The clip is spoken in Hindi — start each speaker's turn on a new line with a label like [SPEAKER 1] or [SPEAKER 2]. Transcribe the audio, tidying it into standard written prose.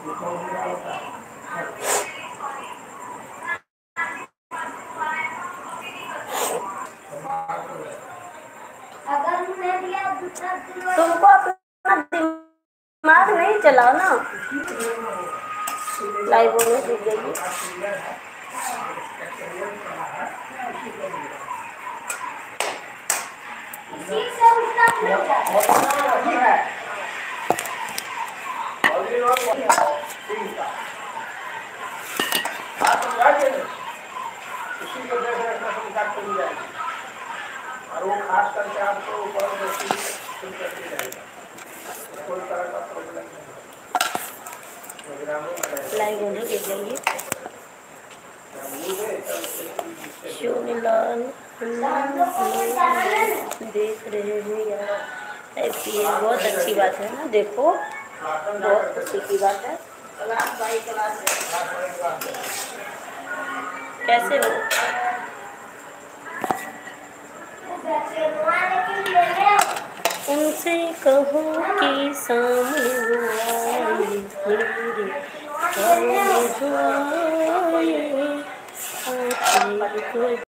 [SPEAKER 1] तुमको अपना दिमाग नहीं चलाओ ना, लाइव होने सीख जाइए।
[SPEAKER 2] उसी को देख रखना संसार चली जाएगी और वो खास करके आपको ऊपर करके जाएगा, कोई तरह का प्रॉब्लम नहीं।
[SPEAKER 1] लाइव होने के जाइए। शिवलाल देख रहे हैं यार, ये बहुत अच्छी बात है ना, देखो बहुत खुशी की बात है। कैसे हो? उनसे कहो कि सामने वो आए,